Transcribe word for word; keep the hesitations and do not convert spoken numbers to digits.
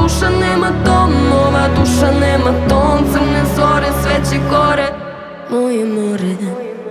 duša nema tom, ova duša nema ton. Crne zore, sve će gore, moje more.